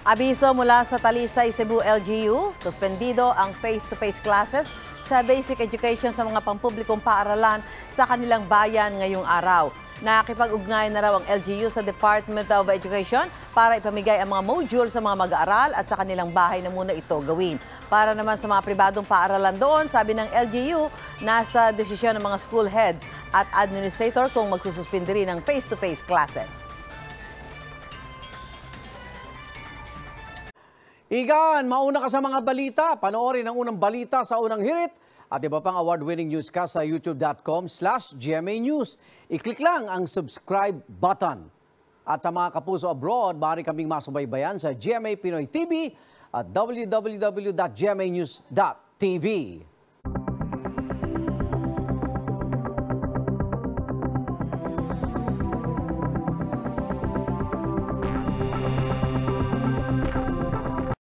Abiso mula sa Talisay, Cebu LGU, suspendido ang face-to-face classes sa basic education sa mga pampublikong paaralan sa kanilang bayan ngayong araw. Nakikipag-ugnayan na raw ang LGU sa Department of Education para ipamigay ang mga module sa mga mag-aaral at sa kanilang bahay na muna ito gawin. Para naman sa mga pribadong paaralan doon, sabi ng LGU, nasa desisyon ng mga school head at administrator kung magsususpindi rin ng face-to-face classes. Igan, mauna ka sa mga balita. Panoorin ang unang balita sa unang hirit at iba pang award-winning newscast sa youtube.com/GMA News. I-click lang ang subscribe button. At sa mga kapuso abroad, maaari kaming masubaybayan sa GMA Pinoy TV at www.gmanews.tv.